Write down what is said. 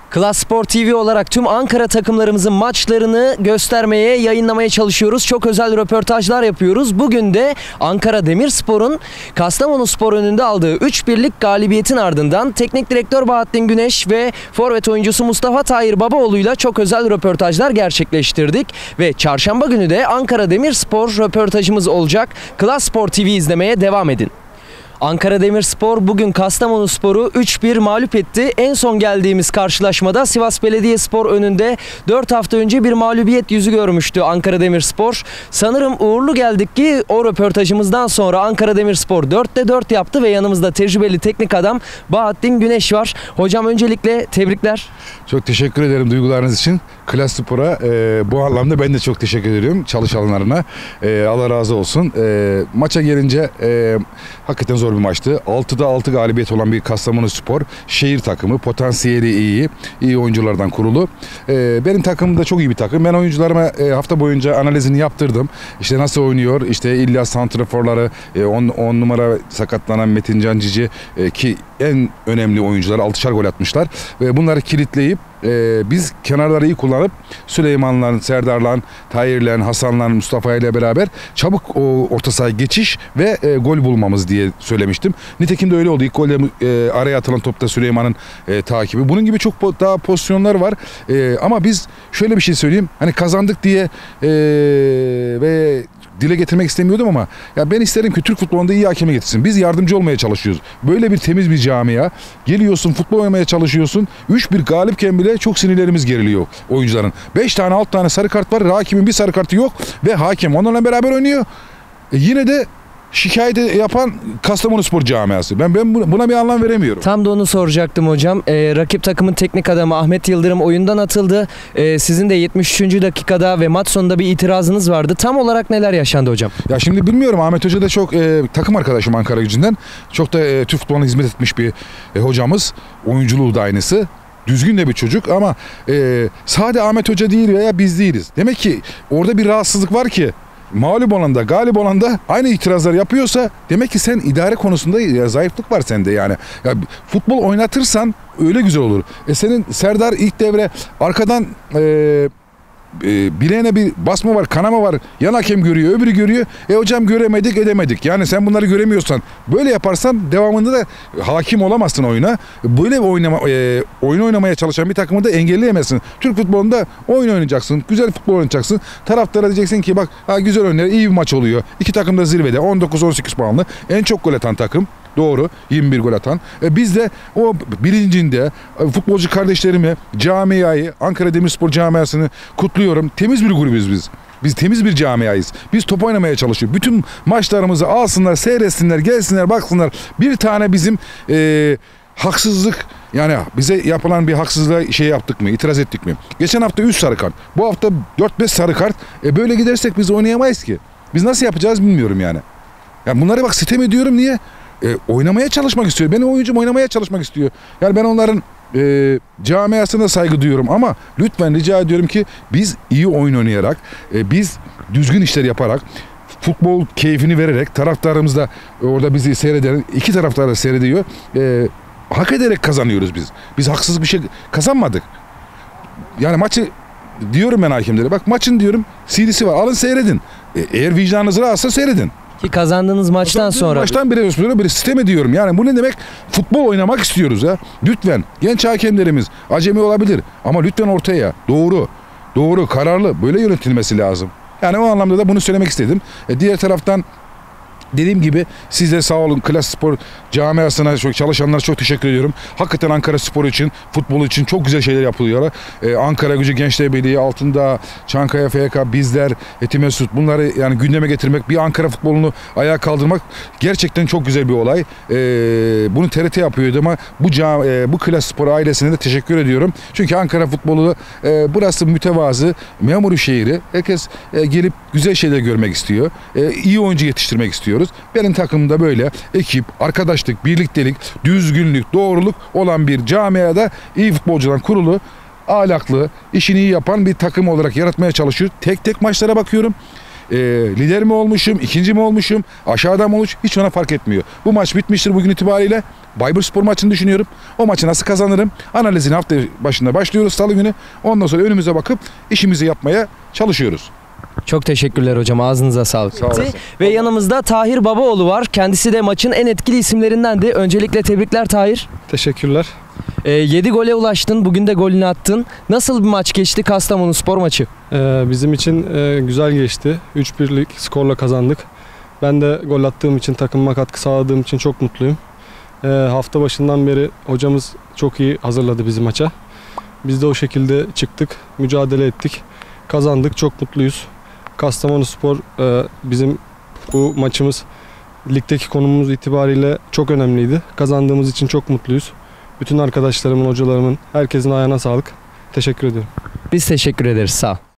Klas Spor TV olarak tüm Ankara takımlarımızın maçlarını göstermeye, yayınlamaya çalışıyoruz. Çok özel röportajlar yapıyoruz. Bugün de Ankara Demirspor'un Kastamonuspor önünde aldığı 3-1'lik galibiyetin ardından teknik direktör Bahattin Güneş ve forvet oyuncusu Mustafa Tahir Babaoğlu'yla çok özel röportajlar gerçekleştirdik. Ve çarşamba günü de Ankara Demirspor röportajımız olacak. Klas Spor TV izlemeye devam edin. Ankara Demirspor bugün Kastamonuspor'u 3-1 mağlup etti. En son geldiğimiz karşılaşmada Sivas Belediyespor önünde 4 hafta önce bir mağlubiyet yüzü görmüştü Ankara Demirspor. Sanırım uğurlu geldik ki o röportajımızdan sonra Ankara Demirspor 4'te 4 yaptı ve yanımızda tecrübeli teknik adam Bahattin Güneş var. Hocam öncelikle tebrikler. Çok teşekkür ederim duygularınız için. Klas Spor'a bu anlamda ben de çok teşekkür ediyorum çalışanlarına. Allah razı olsun. Maça gelince hakikaten zor bir maçtı. 6'da 6 galibiyet olan bir Kastamonuspor şehir takımı, potansiyeli iyi oyunculardan kurulu. Benim takımım da çok iyi bir takım. Ben oyuncularıma hafta boyunca analizini yaptırdım. İşte nasıl oynuyor, işte İlyas santraforları, 10 numara sakatlanan Metin Can Cici ki en önemli oyuncular 6'şar gol atmışlar. Ve bunları kilitleyip biz kenarları iyi kullanıp Süleyman'la, Serdar'la, Tahir'le, Hasan'la, Mustafa ile beraber çabuk o orta sahaya geçiş ve gol bulmamız diye söylemiştim. Nitekim de öyle oldu. İlk golde araya atılan topta Süleyman'ın takibi. Bunun gibi çok daha pozisyonlar var. Ama biz şöyle bir şey söyleyeyim. Hani kazandık diye ve dile getirmek istemiyordum ama ya ben isterim ki Türk futbolunda iyi hakeme getirsin. Biz yardımcı olmaya çalışıyoruz. Böyle bir temiz bir camia. Geliyorsun, futbol oynamaya çalışıyorsun. 3-1 galipken bile çok sinirlerimiz geriliyor oyuncuların. 5 tane 6 tane sarı kart var. Hakimin bir sarı kartı yok ve hakem onlarla beraber oynuyor. Yine de şikayet yapan Kastamonuspor camiası. Ben buna bir anlam veremiyorum. Tam da onu soracaktım hocam. Rakip takımın teknik adamı Ahmet Yıldırım oyundan atıldı. Sizin de 73. dakikada ve maç sonunda bir itirazınız vardı. Tam olarak neler yaşandı hocam? Ya şimdi bilmiyorum. Ahmet Hoca da çok takım arkadaşım Ankara Gücü'nden. Çok da Türk futboluna hizmet etmiş bir hocamız. Oyunculuğu da aynısı. Düzgün de bir çocuk ama sade Ahmet Hoca değil veya biz değiliz. Demek ki orada bir rahatsızlık var ki mağlup olan da galip olan da aynı itirazlar yapıyorsa demek ki sen idare konusunda zayıflık var sende yani. Ya, futbol oynatırsan öyle güzel olur. Senin Serdar ilk devre arkadan bileğine bir basma var, kanama var. Yan hakem görüyor, öbürü görüyor. Hocam göremedik, edemedik. Yani sen bunları göremiyorsan, böyle yaparsan devamında da hakim olamazsın oyuna. Böyle oyun oynamaya çalışan bir takımı da engelleyemezsin. Türk futbolunda oyun oynayacaksın, güzel futbol oynayacaksın. Taraftara diyeceksin ki bak güzel oynuyor, iyi bir maç oluyor. İki takım da zirvede, 19-18 puanlı. En çok gol atan takım. Doğru. 21 gol atan. Biz de o bilincinde futbolcu kardeşlerimi, camiayı, Ankara Demirspor camiasını kutluyorum. Temiz bir grubuz biz. Biz temiz bir camiayız. Biz top oynamaya çalışıyoruz. Bütün maçlarımızı alsınlar, seyretsinler, gelsinler, baksınlar. Bir tane bizim haksızlık, yani bize yapılan bir haksızlığa şey yaptık mı, itiraz ettik mi? Geçen hafta 3 sarı kart. Bu hafta 4-5 sarı kart. Böyle gidersek biz oynayamayız ki. Biz nasıl yapacağız bilmiyorum yani. Yani bunları bak sitem ediyorum, niye? Oynamaya çalışmak istiyor. Benim oyuncum oynamaya çalışmak istiyor. Yani ben onların camiasına saygı duyuyorum ama lütfen rica ediyorum ki biz iyi oyun oynayarak, biz düzgün işler yaparak, futbol keyfini vererek, taraftarımız da orada bizi seyreden, iki taraftar da seyrediyor. Hak ederek kazanıyoruz biz. Biz haksız bir şey kazanmadık. Yani maçı diyorum ben hakemlere. Bak maçın diyorum CD'si var. Alın seyredin. Eğer vicdanınız rahatsa seyredin. Ki kazandığınız maçtan sonra. Maçtan bir sistem ediyorum. Yani bu ne demek? Futbol oynamak istiyoruz ya. Lütfen genç hakemlerimiz acemi olabilir ama lütfen ortaya doğru, kararlı böyle yönetilmesi lazım. Yani o anlamda da bunu söylemek istedim. Diğer taraftan dediğim gibi siz de sağ olun, Klas Spor camiasına, çalışanlara çok teşekkür ediyorum. Hakikaten Ankara Spor için, futbol için çok güzel şeyler yapılıyor. Ankara Gücü Gençler Birliği, Altındağ, Çankaya FK, bizler, Etimesut, bunları yani gündeme getirmek, bir Ankara futbolunu ayağa kaldırmak gerçekten çok güzel bir olay. Bunu TRT yapıyordu ama bu Klas Spor ailesine de teşekkür ediyorum. Çünkü Ankara futbolu burası mütevazı, memur şehri. Herkes gelip güzel şeyler görmek istiyor. İyi oyuncu yetiştirmek istiyor. Benim takımda böyle ekip, arkadaşlık, birliktelik, düzgünlük, doğruluk olan bir camiada iyi futbolcudan kurulu, ahlaklı, işini iyi yapan bir takım olarak yaratmaya çalışıyor. Tek tek maçlara bakıyorum. lider mi olmuşum, ikinci mi olmuşum, aşağıda mı olmuş hiç ona fark etmiyor. Bu maç bitmiştir bugün itibariyle. Bayburtspor maçını düşünüyorum. O maçı nasıl kazanırım? Analizini hafta başında başlıyoruz salı günü. Ondan sonra önümüze bakıp işimizi yapmaya çalışıyoruz. Çok teşekkürler hocam. Ağzınıza sağlık. Sağ olasın. Ve yanımızda Tahir Babaoğlu var. Kendisi de maçın en etkili isimlerindendi. Öncelikle tebrikler Tahir. Teşekkürler. 7 gole ulaştın. Bugün de golünü attın. Nasıl bir maç geçti Kastamonuspor maçı? Bizim için güzel geçti. 3-1'lik skorla kazandık. Ben de gol attığım için, takımıma katkı sağladığım için çok mutluyum. Hafta başından beri hocamız çok iyi hazırladı bizi maça. Biz de o şekilde çıktık, mücadele ettik. Kazandık, çok mutluyuz. Kastamonuspor bizim bu maçımız ligdeki konumumuz itibariyle çok önemliydi. Kazandığımız için çok mutluyuz. Bütün arkadaşlarımın, hocalarımın, herkesin ayağına sağlık. Teşekkür ediyorum. Biz teşekkür ederiz. Sağ ol.